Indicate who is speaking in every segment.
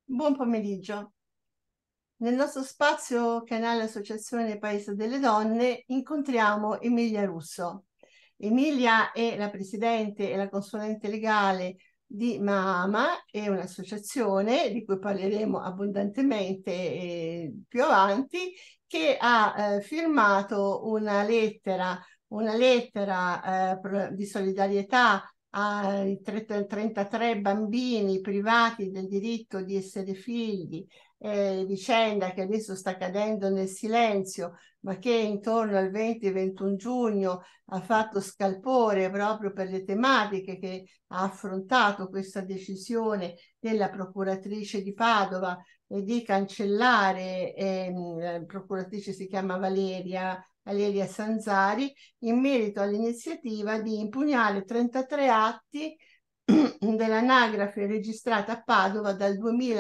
Speaker 1: Buon pomeriggio. Nel nostro spazio canale Associazione Paese delle Donne incontriamo Emilia Russo. Emilia è la presidente e la consulente legale di Mama, è un'associazione di cui parleremo abbondantemente più avanti, che ha firmato una lettera di solidarietà ai 33 bambini privati del diritto di essere figli, vicenda che adesso sta cadendo nel silenzio, ma che intorno al 20-21 giugno ha fatto scalpore proprio per le tematiche che ha affrontato questa decisione della procuratrice di Padova di cancellare, la procuratrice si chiama Valeria Sanzari, in merito all'iniziativa di impugnare 33 atti dell'anagrafe registrata a Padova dal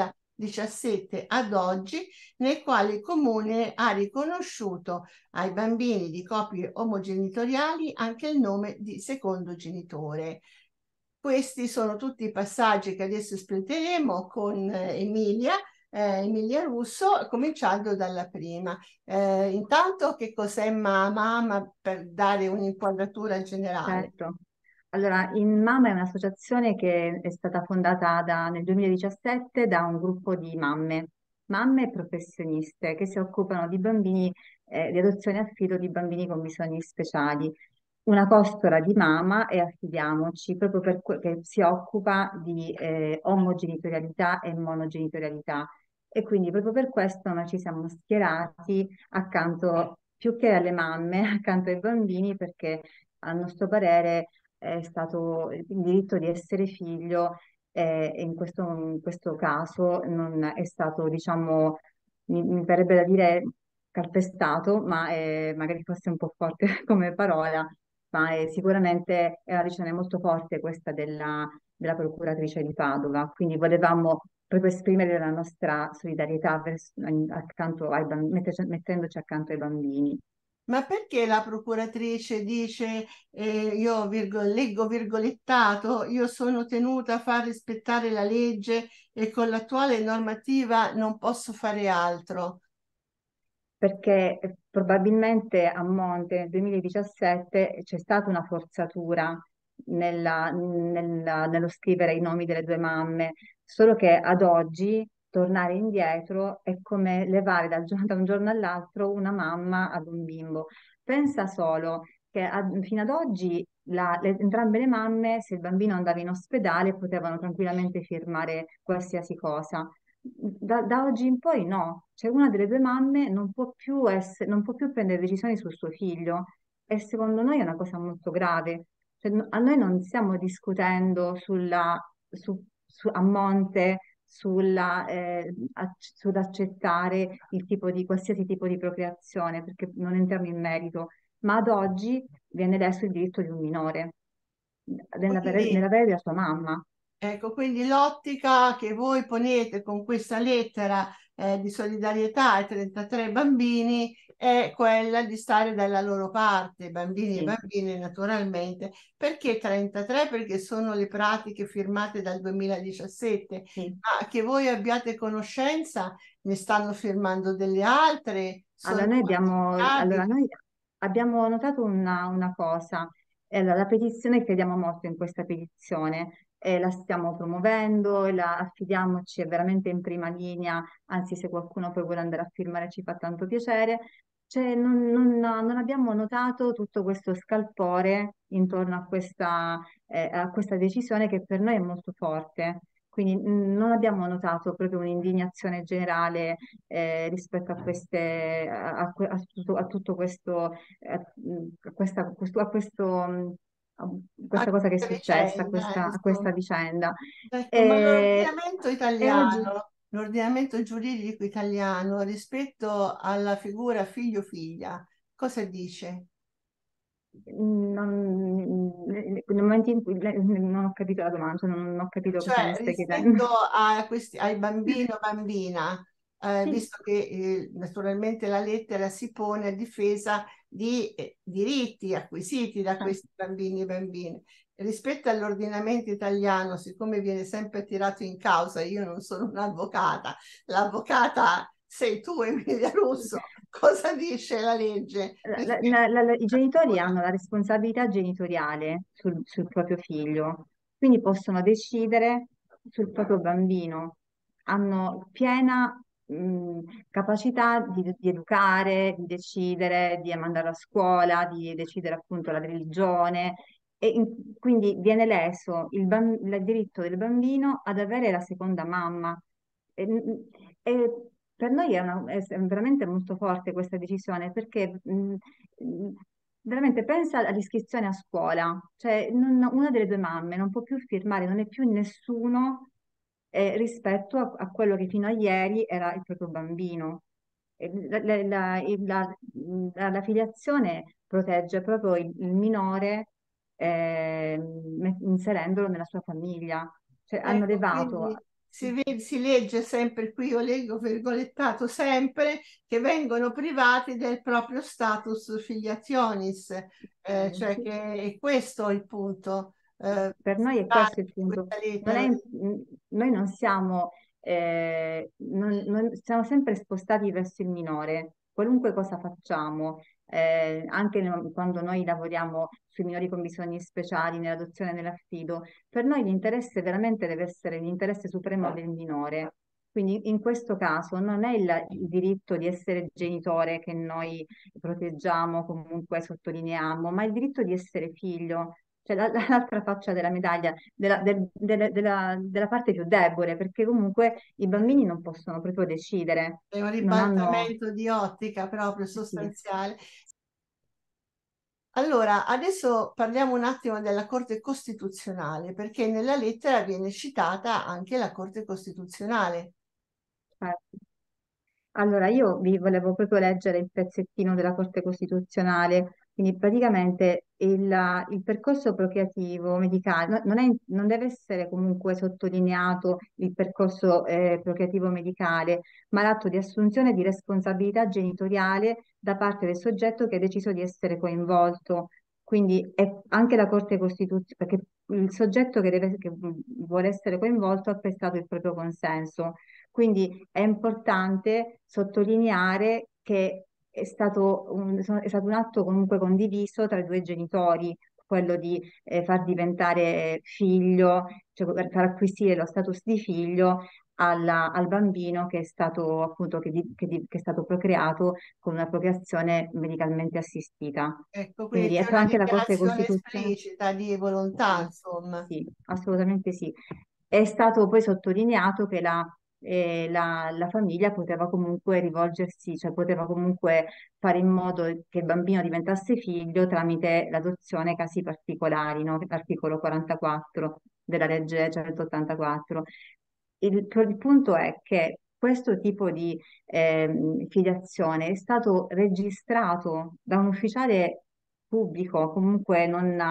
Speaker 1: 2017 ad oggi, nel quale il Comune ha riconosciuto ai bambini di coppie omogenitoriali anche il nome di secondo genitore. Questi sono tutti i passaggi che adesso espleteremo con Emilia Russo, cominciando dalla prima. Intanto, che cos'è Mama per dare un'inquadratura generale?
Speaker 2: Certo. Allora, in Mama è un'associazione che è stata fondata nel 2017 da un gruppo di mamme professioniste che si occupano di bambini, di adozione e affido di bambini con bisogni speciali. Una costora di Mama e Affidiamoci, proprio che si occupa di omogenitorialità e monogenitorialità. E quindi proprio per questo noi ci siamo schierati accanto, più che alle mamme, accanto ai bambini, perché a nostro parere è stato il diritto di essere figlio e in questo caso non è stato, diciamo, mi verrebbe da dire calpestato, ma magari fosse un po' forte come parola, ma sicuramente è una decisione molto forte questa della procuratrice di Padova, quindi volevamo proprio esprimere la nostra solidarietà mettendoci accanto ai bambini.
Speaker 1: Ma perché la procuratrice dice, io leggo virgolettato, io sono tenuta a far rispettare la legge e con l'attuale normativa non posso fare altro?
Speaker 2: Perché probabilmente a monte nel 2017 c'è stata una forzatura nello scrivere i nomi delle due mamme, solo che ad oggi tornare indietro è come levare da un giorno all'altro una mamma ad un bimbo. Pensa solo che fino ad oggi entrambe le mamme, se il bambino andava in ospedale, potevano tranquillamente firmare qualsiasi cosa. Da oggi in poi no, cioè una delle due mamme non può più prendere decisioni sul suo figlio e secondo noi è una cosa molto grave. Cioè, a noi non stiamo discutendo a monte sull'accettare qualsiasi tipo di procreazione, perché non entriamo in merito, ma ad oggi viene leso il diritto di un minore
Speaker 1: Quindi
Speaker 2: nell'avere la sua mamma.
Speaker 1: ecco, quindi l'ottica che voi ponete con questa lettera di solidarietà ai 33 bambini è quella di stare dalla loro parte, bambini e
Speaker 2: Sì,
Speaker 1: bambine naturalmente. Perché 33? Perché sono le pratiche firmate dal 2017,
Speaker 2: sì.
Speaker 1: ma che voi abbiate conoscenza, ne stanno firmando delle altre, sono
Speaker 2: Allora,
Speaker 1: quantificabili.
Speaker 2: noi abbiamo notato una cosa. La petizione, crediamo molto in questa petizione, la stiamo promuovendo, affidiamoci, è veramente in prima linea, anzi se qualcuno poi vuole andare a firmare ci fa tanto piacere. Cioè, non abbiamo notato tutto questo scalpore intorno a questa decisione che per noi è molto forte. Quindi non abbiamo notato proprio un'indignazione generale rispetto a tutto questo, a questa cosa che è
Speaker 1: Questa
Speaker 2: successa,
Speaker 1: vicenda,
Speaker 2: a questa
Speaker 1: insomma.
Speaker 2: vicenda.
Speaker 1: Ecco, ma
Speaker 2: E, e oggi
Speaker 1: l'ordinamento giuridico italiano rispetto alla figura figlio-figlia, cosa dice?
Speaker 2: nel momento in cui non ho capito la domanda, cioè non ho capito cosa mi
Speaker 1: Cioè,
Speaker 2: stai chiedendo.
Speaker 1: rispetto ai bambino o bambina,
Speaker 2: Sì,
Speaker 1: visto che naturalmente la lettera si pone a difesa di diritti acquisiti da
Speaker 2: certo.
Speaker 1: questi bambini e bambine, rispetto all'ordinamento italiano, siccome viene sempre tirato in causa, io non sono un'avvocata, l'avvocata sei tu, Emilia Russo, cosa dice la legge?
Speaker 2: I genitori hanno la responsabilità genitoriale sul proprio figlio, quindi possono decidere sul proprio bambino, hanno piena capacità di educare, di decidere, di mandarlo a scuola, di decidere appunto la religione e quindi viene leso il diritto del bambino ad avere la seconda mamma. E, e per noi è veramente molto forte questa decisione perché veramente pensa all'iscrizione a scuola, cioè una delle due mamme non può più firmare, non è più nessuno rispetto a quello che fino a ieri era il proprio bambino. E la filiazione protegge proprio il minore inserendolo nella sua famiglia. Cioè, hanno
Speaker 1: Ecco,
Speaker 2: levato.
Speaker 1: quindi si legge sempre qui, io leggo virgolettato sempre, che vengono privati del proprio status filiationis, cioè
Speaker 2: Sì.
Speaker 1: che è questo il punto
Speaker 2: Per noi è
Speaker 1: principale
Speaker 2: questo il
Speaker 1: di
Speaker 2: punto.
Speaker 1: questa
Speaker 2: Non
Speaker 1: lettera.
Speaker 2: è- Noi non siamo, siamo sempre spostati verso il minore, qualunque cosa facciamo, anche quando noi lavoriamo sui minori con bisogni speciali, nell'adozione e nell'affido, per noi l'interesse veramente deve essere l'interesse supremo del minore. Quindi in questo caso non è il diritto di essere genitore che noi proteggiamo, comunque sottolineiamo, ma il diritto di essere figlio, cioè l'altra faccia della medaglia, della parte più debole, perché comunque i bambini non possono proprio decidere,
Speaker 1: È un
Speaker 2: non hanno.
Speaker 1: ribaltamento di ottica proprio
Speaker 2: Sì.
Speaker 1: sostanziale. Allora, adesso parliamo un attimo della Corte Costituzionale, perché nella lettera viene citata anche la Corte Costituzionale.
Speaker 2: Certo. Allora, io vi volevo proprio leggere il pezzettino della Corte Costituzionale, quindi praticamente il percorso procreativo medicale non deve essere comunque sottolineato il percorso procreativo medicale, ma l'atto di assunzione di responsabilità genitoriale da parte del soggetto che ha deciso di essere coinvolto. Quindi è anche la Corte Costituzionale, perché il soggetto che vuole essere coinvolto ha prestato il proprio consenso. Quindi è importante sottolineare che è stato un atto comunque condiviso tra i due genitori, quello di far diventare figlio, cioè per far acquisire lo status di figlio al bambino che è stato appunto che è stato procreato con una procreazione medicalmente assistita.
Speaker 1: Ecco, quindi
Speaker 2: Quindi
Speaker 1: c'è
Speaker 2: ecco
Speaker 1: una
Speaker 2: anche la Corte
Speaker 1: dichiarazione
Speaker 2: Costituzionale.
Speaker 1: esplicita di volontà,
Speaker 2: Sì,
Speaker 1: insomma.
Speaker 2: sì, assolutamente sì. È stato poi sottolineato che la famiglia poteva comunque rivolgersi, cioè poteva comunque fare in modo che il bambino diventasse figlio tramite l'adozione casi particolari, no? L'articolo 44 della legge 184. Il punto è che questo tipo di filiazione è stato registrato da un ufficiale pubblico, comunque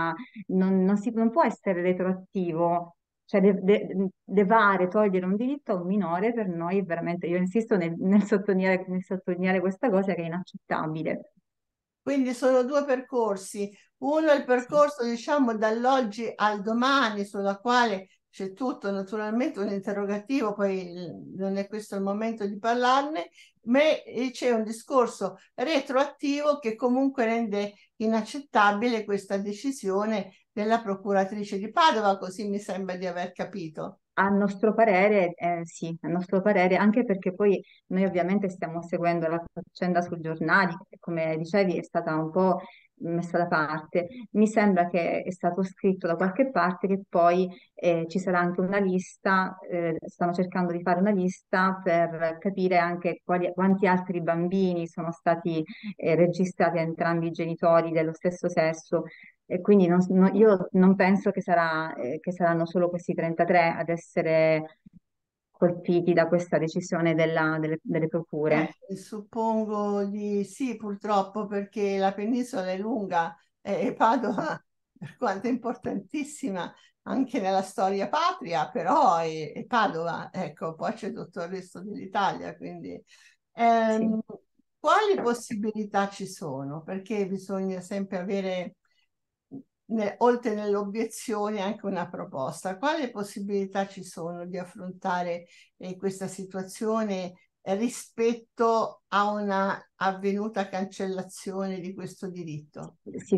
Speaker 2: non può essere retroattivo, cioè levare, togliere un diritto a un minore per noi è veramente, io insisto nel sottolineare questa cosa che è inaccettabile.
Speaker 1: Quindi sono due percorsi. Uno è il
Speaker 2: Sì.
Speaker 1: percorso, diciamo, dall'oggi al domani, sulla quale c'è tutto naturalmente un interrogativo, poi non è questo il momento di parlarne, ma c'è un discorso retroattivo che comunque rende inaccettabile questa decisione della procuratrice di Padova, così mi sembra di aver capito.
Speaker 2: A nostro parere, sì, a nostro parere, anche perché poi noi ovviamente stiamo seguendo la faccenda sui giornali, che come dicevi è stata un po' messa da parte. Mi sembra che è stato scritto da qualche parte che poi ci sarà anche una lista, stanno cercando di fare una lista per capire anche quanti altri bambini sono stati registrati a entrambi i genitori dello stesso sesso e quindi io non penso che saranno solo questi 33 ad essere colpiti da questa decisione delle procure.
Speaker 1: Suppongo di sì, purtroppo, perché la penisola è lunga e Padova, per quanto è importantissima anche nella storia patria, però è Padova, ecco, poi c'è tutto il resto dell'Italia, quindi
Speaker 2: Sì.
Speaker 1: ehm, quali possibilità ci sono? Perché bisogna sempre avere oltre nelle obiezioni anche una proposta. Quali possibilità ci sono di affrontare questa situazione rispetto a una avvenuta cancellazione di questo diritto?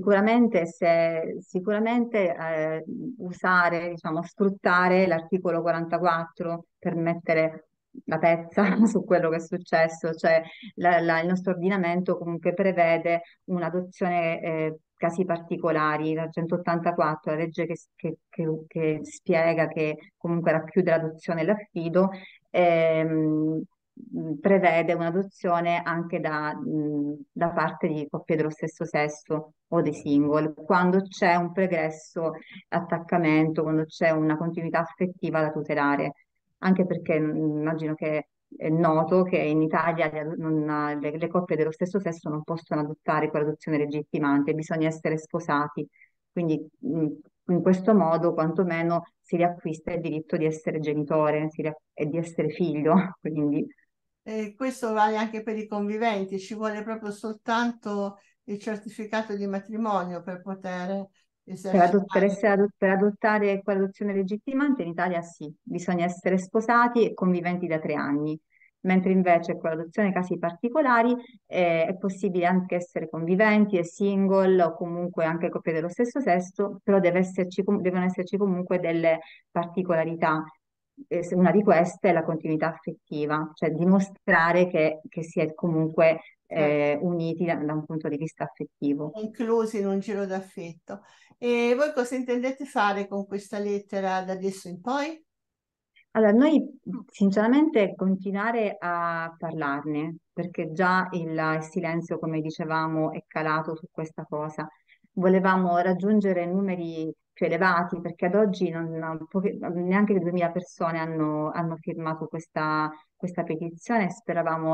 Speaker 2: Sicuramente usare, diciamo, sfruttare l'articolo 44 per mettere la pezza su quello che è successo, cioè il nostro ordinamento comunque prevede un'adozione casi particolari, la 184, la legge che spiega che comunque racchiude l'adozione e l'affido, ehm, prevede un'adozione anche da parte di coppie dello stesso sesso o dei single, quando c'è un pregresso attaccamento, quando c'è una continuità affettiva da tutelare, anche perché immagino che è noto che in Italia le coppie dello stesso sesso non possono adottare con l'adozione legittimante, bisogna essere sposati. Quindi in questo modo quantomeno si riacquista il diritto di essere genitore e di essere figlio. Quindi
Speaker 1: Questo vale anche per i conviventi, ci vuole proprio soltanto il certificato di matrimonio per poter esercitare.
Speaker 2: per adottare quell'adozione legittimante in Italia sì, bisogna essere sposati e conviventi da 3 anni, mentre invece con l'adozione casi particolari è possibile anche essere conviventi e single o comunque anche coppie dello stesso sesso, però devono esserci comunque delle particolarità. Una di queste è la continuità affettiva, cioè dimostrare che si è comunque
Speaker 1: Cioè,
Speaker 2: uniti da un punto di vista affettivo.
Speaker 1: inclusi in un giro d'affetto. E voi cosa intendete fare con questa lettera da adesso in poi?
Speaker 2: Allora, noi sinceramente continuare a parlarne, perché già il silenzio, come dicevamo, è calato su questa cosa. Volevamo raggiungere numeri più elevati, perché ad oggi neanche 2000 persone hanno firmato questa petizione e speravamo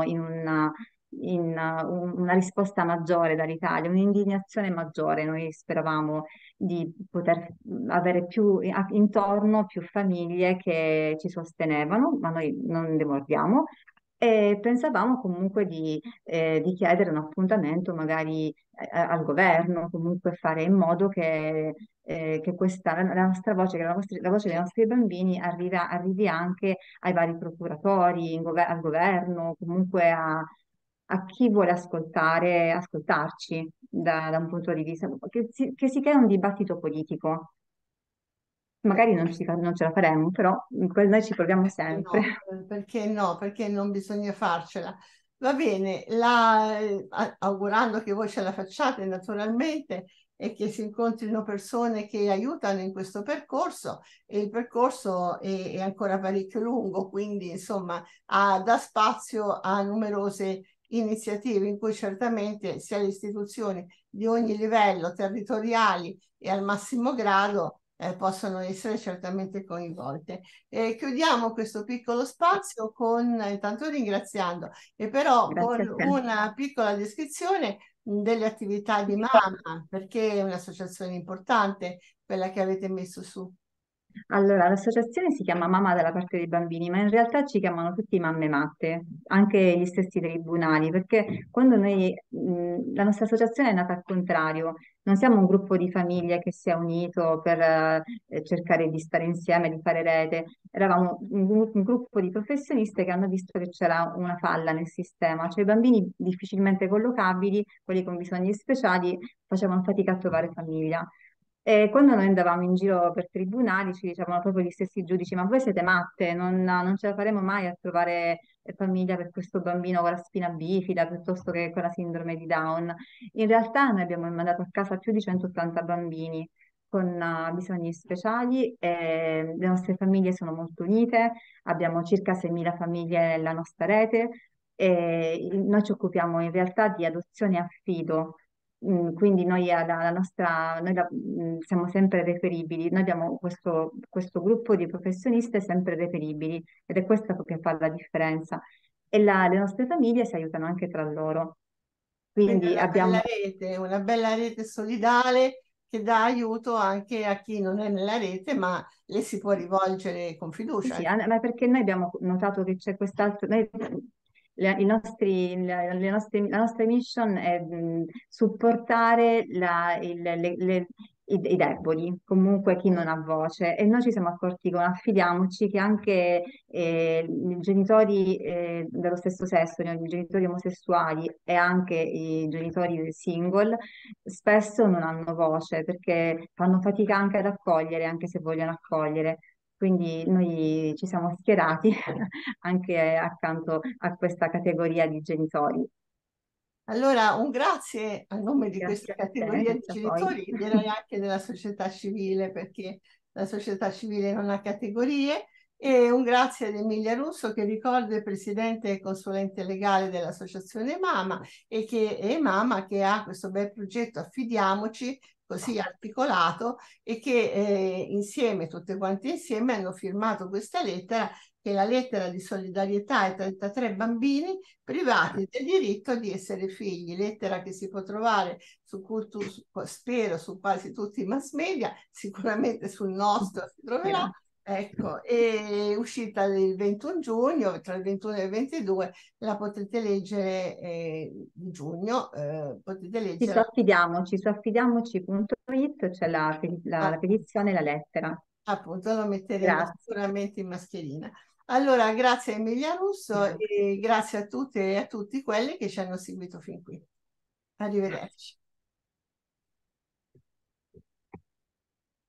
Speaker 2: in una risposta maggiore dall'Italia, un'indignazione maggiore. Noi speravamo di poter avere intorno più famiglie che ci sostenevano, ma noi non demordiamo. E pensavamo comunque di chiedere un appuntamento magari al governo, comunque fare in modo che la nostra voce, la voce dei nostri bambini arrivi anche ai vari procuratori, al governo, comunque a chi vuole ascoltarci da un punto di vista, che si crea un dibattito politico. Magari non ce la faremo, però noi ci proviamo
Speaker 1: Perché
Speaker 2: sempre.
Speaker 1: no? Perché no? Perché non bisogna farcela? Va bene, augurando che voi ce la facciate naturalmente e che si incontrino persone che aiutano in questo percorso e il percorso è ancora parecchio lungo, quindi insomma dà spazio a numerose iniziative in cui certamente sia le istituzioni di ogni livello, territoriali e al massimo grado, possono essere certamente coinvolte. Chiudiamo questo piccolo spazio con, intanto ringraziando, e però con
Speaker 2: Grazie a te.
Speaker 1: una piccola descrizione delle attività di Mamma, perché è un'associazione importante quella che avete messo su.
Speaker 2: Allora, l'associazione si chiama Mamma dalla parte dei bambini, ma in realtà ci chiamano tutti mamme matte, anche gli stessi tribunali, perché la nostra associazione è nata al contrario, non siamo un gruppo di famiglie che si è unito per cercare di stare insieme, di fare rete, eravamo un gruppo di professioniste che hanno visto che c'era una falla nel sistema, cioè i bambini difficilmente collocabili, quelli con bisogni speciali, facevano fatica a trovare famiglia. E quando noi andavamo in giro per tribunali ci dicevano proprio gli stessi giudici, ma voi siete matte, non ce la faremo mai a trovare famiglia per questo bambino con la spina bifida piuttosto che con la sindrome di Down. In realtà noi abbiamo mandato a casa più di 180 bambini con bisogni speciali e le nostre famiglie sono molto unite, abbiamo circa 6.000 famiglie nella nostra rete e noi ci occupiamo in realtà di adozione e affido. Quindi siamo sempre reperibili, noi abbiamo questo gruppo di professioniste sempre reperibili ed è questo che fa la differenza. E le nostre famiglie si aiutano anche tra loro.
Speaker 1: Quindi
Speaker 2: Quindi abbiamo
Speaker 1: una bella rete solidale che dà aiuto anche a chi non è nella rete, ma le si può rivolgere con
Speaker 2: Sì,
Speaker 1: fiducia.
Speaker 2: sì, ma perché noi abbiamo notato che c'è quest'altro, la nostra mission è supportare i deboli, comunque chi non ha voce. E noi ci siamo accorti con Affidiamoci che anche i genitori dello stesso sesso, i genitori omosessuali e anche i genitori single spesso non hanno voce perché fanno fatica anche ad accogliere, anche se vogliono accogliere. Quindi noi ci siamo schierati anche accanto a questa categoria di genitori.
Speaker 1: Allora, un grazie a nome di questa
Speaker 2: Grazie a te,
Speaker 1: categoria di
Speaker 2: senza poi.
Speaker 1: genitori, direi anche della società civile, perché la società civile non ha categorie, e un grazie ad Emilia Russo che ricorda il presidente e consulente legale dell'associazione Mama e che è Mama che ha questo bel progetto Affidiamoci, così articolato, e che insieme, tutte quante insieme, hanno firmato questa lettera, che è la lettera di solidarietà ai 33 bambini privati del diritto di essere figli, lettera che si può trovare spero, su quasi tutti i mass media, sicuramente sul nostro si troverà.
Speaker 2: Grazie.
Speaker 1: Ecco, è uscita il 21 giugno, tra il 21 e il 22, la potete leggere di giugno, potete leggerla.
Speaker 2: Su affidiamoci.it c'è la
Speaker 1: Appunto,
Speaker 2: petizione e la lettera.
Speaker 1: appunto, lo metteremo
Speaker 2: Grazie.
Speaker 1: sicuramente in mascherina. Allora, grazie a Emilia Russo
Speaker 2: Grazie.
Speaker 1: e grazie a tutte e a tutti quelli che ci hanno seguito fin qui. Arrivederci.